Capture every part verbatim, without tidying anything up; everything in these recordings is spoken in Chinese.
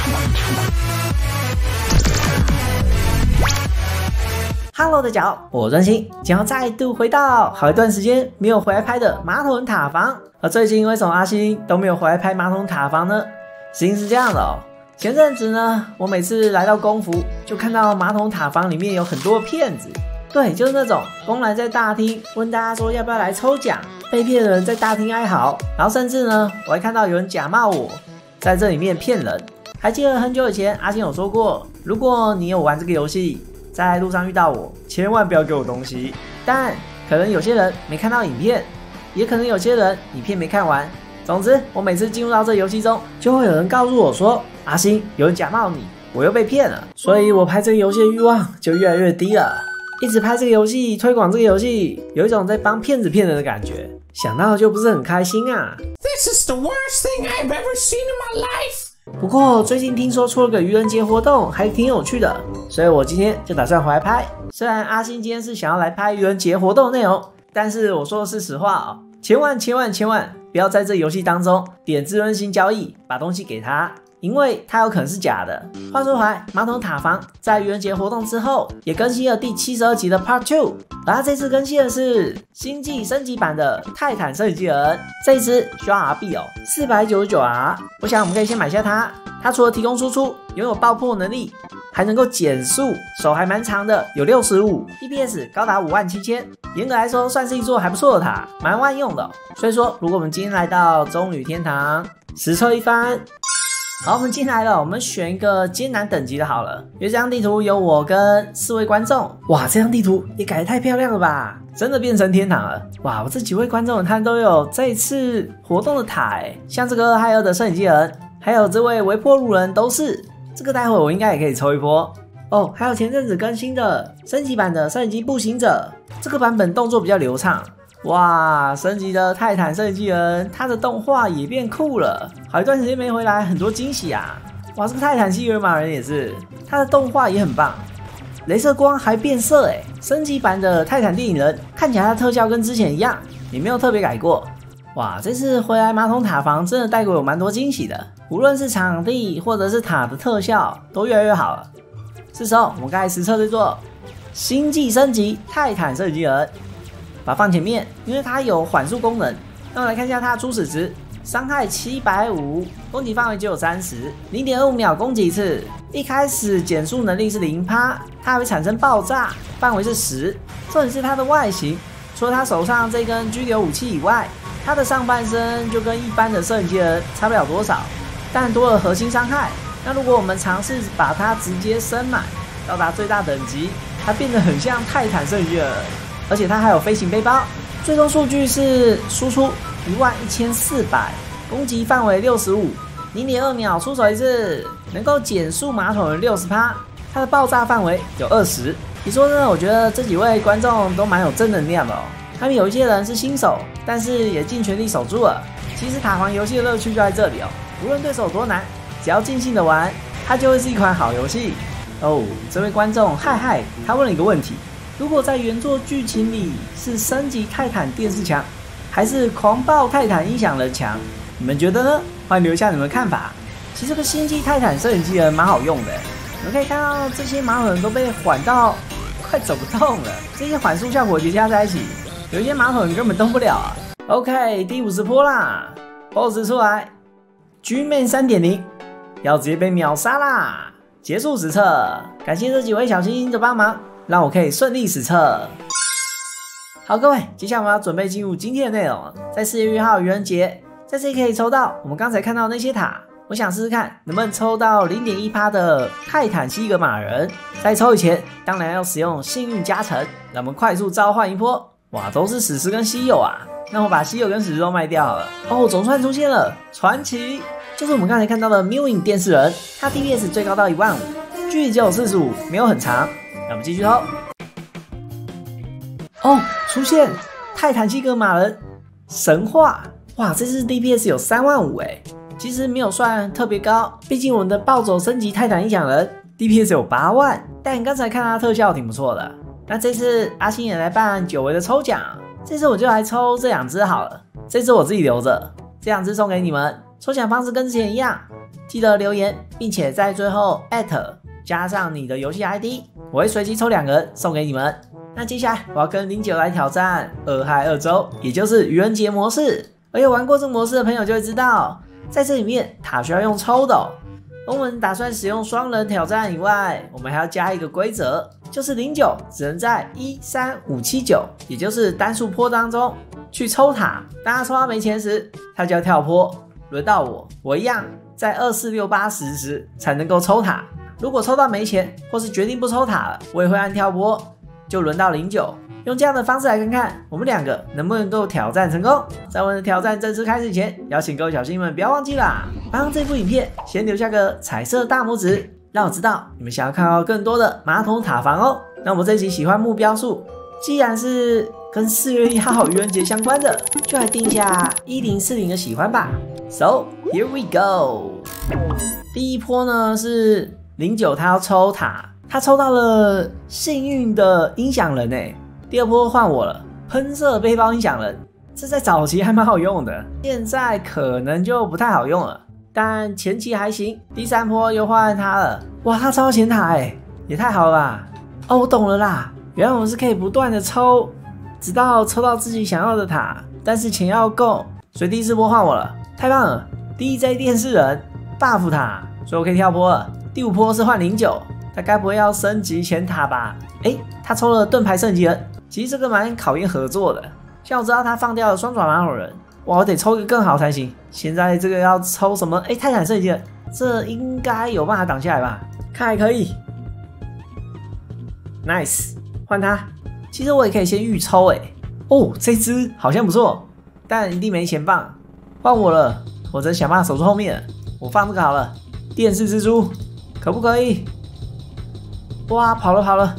Hello， 大家好，我专心将要再度回到好一段时间没有回来拍的马桶塔防。而最近为什么阿星都没有回来拍马桶塔防呢？事情是这样的哦，前阵子呢，我每次来到公服，就看到马桶塔防里面有很多骗子。对，就是那种公然在大厅问大家说要不要来抽奖，被骗的人在大厅哀嚎，然后甚至呢，我还看到有人假冒我在这里面骗人。还记得很久以前阿星有说过，如果你有玩这个游戏，在路上遇到我，千万不要给我东西。但可能有些人没看到影片，也可能有些人影片没看完。总之，我每次进入到这游戏中，就会有人告诉我说：“阿星，有人假冒你，我又被骗了。”所以我拍这个游戏的欲望就越来越低了。一直拍这个游戏，推广这个游戏，有一种在帮骗子骗人的感觉，想到就不是很开心啊。 This is the worst thing I've ever seen in my life. 不过最近听说出了个愚人节活动，还挺有趣的，所以我今天就打算回来拍。虽然阿星今天是想要来拍愚人节活动的内容，但是我说的是实话哦，千万千万千万不要在这游戏当中点智能型交易，把东西给他，因为它有可能是假的。话说回来，马桶塔防在愚人节活动之后，也更新了第七十二集的 Part 二，而它这次更新的是星际升级版的泰坦升级人，这一只需要 R 币哦，四百九十九 R。我想我们可以先买下它。它除了提供输出，拥有爆破能力，还能够减速，手还蛮长的，有六十五 D P S 高达五万七千，严格来说算是一座还不错的塔，蛮万用的哦。所以说，如果我们今天来到棕榈天堂，实测一番。好，我们进来了，我们选一个艰难等级的好了。因为这张地图有我跟四位观众，哇，这张地图也改得太漂亮了吧，真的变成天堂了。哇，我这几位观众他都有这一次活动的塔诶，像这个海尔的摄影机人，还有这位微波炉人都是。这个待会我应该也可以抽一波哦。还有前阵子更新的升级版的摄影机步行者，这个版本动作比较流畅。哇，升级的泰坦摄影机人，它的动画也变酷了。好一段时间没回来，很多惊喜啊！哇，这个泰坦西格玛人也是，它的动画也很棒，雷射光还变色哎。升级版的泰坦电影人看起来它的特效跟之前一样，也没有特别改过。哇，这次回来马桶塔防真的带给我蛮多惊喜的，无论是场地或者是塔的特效都越来越好了。是时候我们该实测这座星际升级泰坦摄影机人。把它放前面，因为它有缓速功能。那我们来看一下它的初始值，伤害七百五十，攻击范围只有三十， 零点二五秒攻击一次。一开始减速能力是 百分之零， 它还会产生爆炸，范围是十。重点是它的外形，除了它手上这根拘留武器以外，它的上半身就跟一般的摄影机人差不了多少，但多了核心伤害。那如果我们尝试把它直接升满，到达最大等级，它变得很像泰坦摄影机人。而且它还有飞行背包，最终数据是输出一万一千四百，攻击范围六十五， 零点二秒出手一次，能够减速马桶人 百分之六十， 它的爆炸范围有二十。你说呢？我觉得这几位观众都蛮有正能量的哦。他们有一些人是新手，但是也尽全力守住了。其实塔防游戏的乐趣就在这里哦，无论对手有多难，只要尽兴的玩，它就会是一款好游戏哦。这位观众嗨嗨，他问了一个问题。如果在原作剧情里是升级泰坦电视墙，还是狂暴泰坦音响人墙？你们觉得呢？欢迎留下你们的看法。其实这个星际泰坦摄影机人蛮好用的，你们可以看到这些马桶人都被缓到快走不动了，这些缓速效果叠加在一起，有一些马桶人根本动不了啊。OK， 第五十波啦 ，B O S S 出来 ，G-Man 三点零 要直接被秒杀啦！结束实测，感谢这几位小星星的帮忙。让我可以顺利实测。好，各位，接下来我们要准备进入今天的内容了。在四月一号愚人节，在这里可以抽到我们刚才看到的那些塔。我想试试看能不能抽到 零点一 的泰坦西格玛人。在抽以前，当然要使用幸运加成。让我们快速召唤一波。哇，都是史诗跟稀有啊！那我把稀有跟史诗都卖掉好了。哦，总算出现了传奇，就是我们刚才看到的 Mewing 电视人，它 D P S 最高到一万五，距离只有四十五，没有很长。让我们继续抽。哦，出现泰坦西格玛人神话！哇，这次 D P S 有三万五哎，其实没有算特别高，毕竟我们的暴走升级泰坦音响人 D P S 有八万，但刚才看它特效挺不错的。那这次阿星也来办久违的抽奖，这次我就来抽这两只好了，这只我自己留着，这两只送给你们。抽奖方式跟之前一样， 记得留言，并且在最后 at 加上你的游戏 I D， 我会随机抽两个人送给你们。那接下来我要跟零九来挑战二嗨二周，也就是愚人节模式。而有玩过这个模式的朋友就会知道，在这里面塔需要用抽的、哦。我们打算使用双人挑战以外，我们还要加一个规则，就是零九只能在一三五七九，也就是单数坡当中去抽塔。当他抽到没钱时，他就要跳坡。轮到我，我一样在二四六八十时才能够抽塔。如果抽到没钱，或是决定不抽塔了，我也会按跳坡。就轮到零九，用这样的方式来看看我们两个能不能够挑战成功。在我们的挑战正式开始前，邀请各位小新们不要忘记啦，帮这部影片先留下个彩色大拇指，让我知道你们想要看到更多的马桶塔防哦。那我们这一集喜欢目标数，既然是跟四月一号愚人节相关的，就来定下一零四零的喜欢吧。So here we go。第一波呢是零九，他要抽塔。他抽到了幸运的音响人诶，第二波换我了，喷射背包音响人，这在早期还蛮好用的，现在可能就不太好用了，但前期还行。第三波又换他了，哇，他抽到钱塔诶，也太好了吧！哦，我懂了啦，原来我们是可以不断的抽，直到抽到自己想要的塔，但是钱要够，所以第四波换我了，太棒了 ！D J 电视人 buff 塔，所以我可以跳波了。第五波是换零九。他该不会要升级前塔吧？诶，他抽了盾牌升级人，其实这个蛮考验合作的。像我知道他放掉了双爪马桶人，哇，我得抽一个更好才行。现在这个要抽什么？诶，泰坦升级人，这应该有办法挡下来吧？看还可以 ，nice， 换他。其实我也可以先预抽诶。哦，这只好像不错，但一定没钱放。换我了，我只能想办法守住后面了。我放这个好了，电视蜘蛛，可不可以？哇，跑了跑了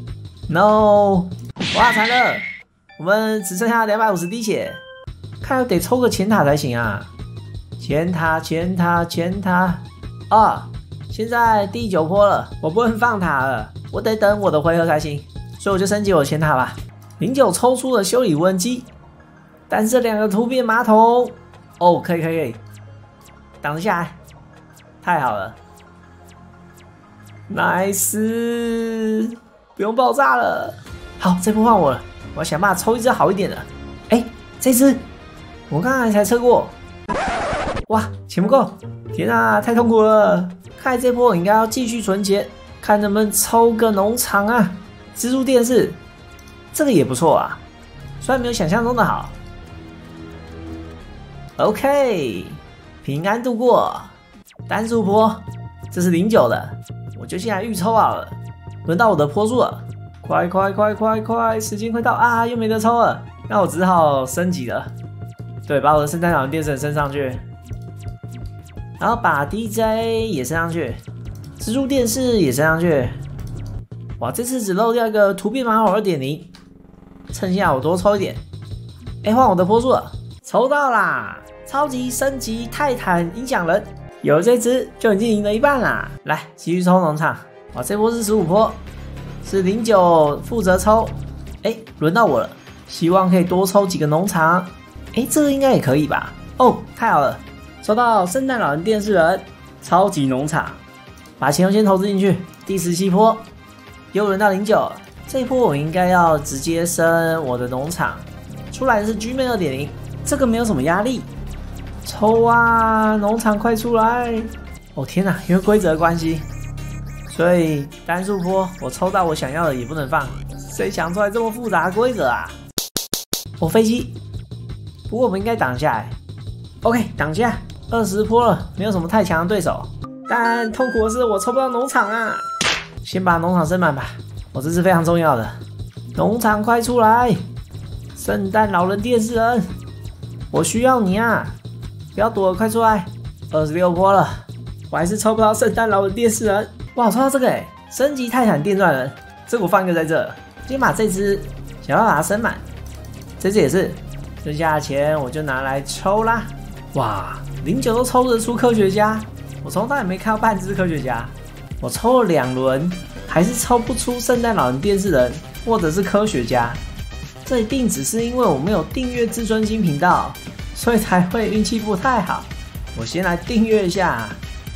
，no！ 哇，惨了，我们只剩下两百五十滴血，看来得抽个前塔才行啊！前塔，前塔，前塔啊！现在第九波了，我不能放塔了，我得等我的回合才行，所以我就升级我的前塔吧。零九抽出了修理无人机，但是两个突变马桶，哦，可以可以可以，挡下来，太好了。nice， 不用爆炸了。好，这波换我了，我要想办法抽一只好一点的。哎，这只我刚才才测过。哇，钱不够！天啊，太痛苦了！看来这波我应该要继续存钱，看能不能抽个农场啊。蜘蛛电视，这个也不错啊，虽然没有想象中的好。OK， 平安度过。单数波，这是零九的。我就先来预抽好了，轮到我的波数了，快快快快快，时间快到啊，又没得抽了，那我只好升级了。对，把我的圣诞老人电视升上去，然后把 D J 也升上去，蜘蛛电视也升上去。哇，这次只漏掉一个图变马桶 二点零， 趁下我多抽一点。哎，换我的波数了，抽到啦！超级升级泰坦音响人。有了这只就已经赢了一半啦！来，继续抽农场。哇，这波是十五波，是零九负责抽。哎，轮到我了，希望可以多抽几个农场。哎，这个应该也可以吧？哦，太好了，抽到圣诞老人电视人，超级农场，把钱先投资进去。第十七波，又轮到零九，这一波我应该要直接升我的农场。出来的是 G-Man 二点零， 这个没有什么压力。抽啊！农场快出来！哦天哪，因为规则的关系，所以单数波我抽到我想要的也不能放。谁想出来这么复杂的规则啊？哦，飞机，不过我们应该挡下来。OK， 挡下。二十波了，没有什么太强的对手。但痛苦的是我抽不到农场啊！先把农场升满吧，哦，这是非常重要的。农场快出来！圣诞老人电视人，我需要你啊！不要躲了，快出来！二十六波了，我还是抽不到圣诞老人电视人。哇，我抽到这个哎，升级泰坦电钻人，这个我放一个在这。先把这只想要把它升满，这只也是，剩下的钱我就拿来抽啦。哇，零九都抽得出科学家，我从头到尾没看到半只科学家。我抽了两轮，还是抽不出圣诞老人电视人或者是科学家。这一定只是因为我没有订阅至尊星频道，所以才会运气不太好。我先来订阅一下，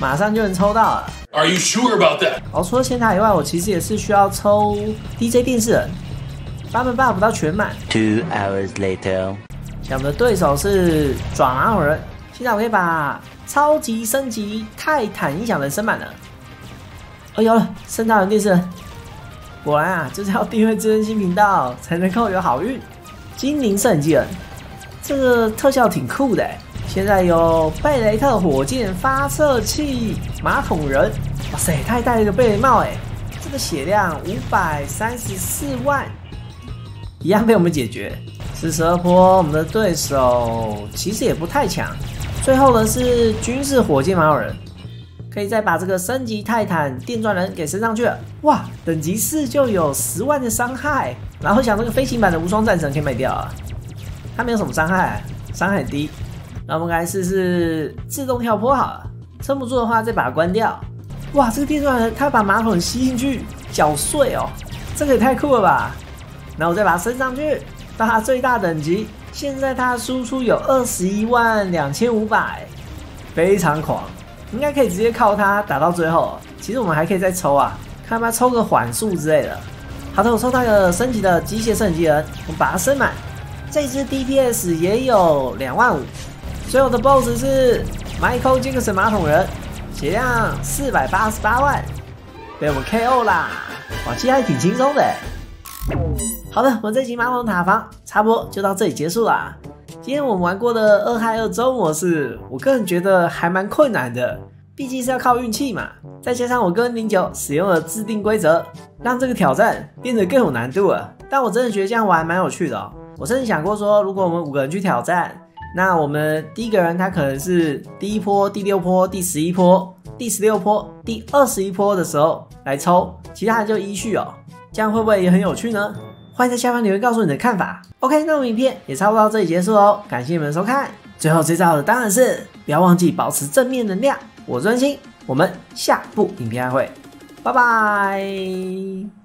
马上就能抽到了。 Are you sure about that？ 哦，除了仙塔以外，我其实也是需要抽 D J 电视人，把门 buff 到全满。 Two hours later， 像我们的对手是爪马桶人，现在我可以把超级升级泰坦音响人升满了。哦，有了，圣诞人电视人。果然啊，就是要订阅知恩新频道才能够有好运。精灵圣机人，这个特效挺酷的。现在有贝雷特火箭发射器马桶人，哇塞，他还戴了一个贝雷帽哎，这个血量五百三十四万，一样被我们解决。四十二波，我们的对手其实也不太强。最后呢是军事火箭马桶人。可以再把这个升级泰坦电钻人给升上去了，哇！等级四就有十万的伤害，然后想这个飞行版的无双战神可以卖掉啊，它没有什么伤害，伤害很低。那我们来试试自动跳坡好了，撑不住的话再把它关掉。哇，这个电钻人他把马桶吸进去搅碎哦，这个也太酷了吧！然后我再把它升上去，到它最大等级，现在它输出有二十一万两千五百，非常狂。应该可以直接靠它打到最后。其实我们还可以再抽啊，看要不要抽个缓速之类的。好的，我抽到一个升级的机械升级人，我们把它升满。这只 D P S 也有两万五。最后的 B O S S 是 Michael Jackson 马桶人，血量四百八十八万，被我们 K O 啦。哇，其实还挺轻松的。好的，我们这集马桶塔防差不多就到这里结束啦。今天我们玩过的二害二周模式，我个人觉得还蛮困难的，毕竟是要靠运气嘛。再加上我跟零九使用了制定规则，让这个挑战变得更有难度了。但我真的觉得这样玩蛮有趣的哦。我甚至想过说，如果我们五个人去挑战，那我们第一个人他可能是第一波、第六波、第十一波、第十六波、第二十一波的时候来抽，其他人就依序哦。这样会不会也很有趣呢？欢迎在下方留言告诉你的看法。OK， 那我们影片也差不多到这里结束哦，感谢你们的收看。最后最重要的当然是不要忘记保持正面能量。我是恩心，我们下部影片再会，拜拜。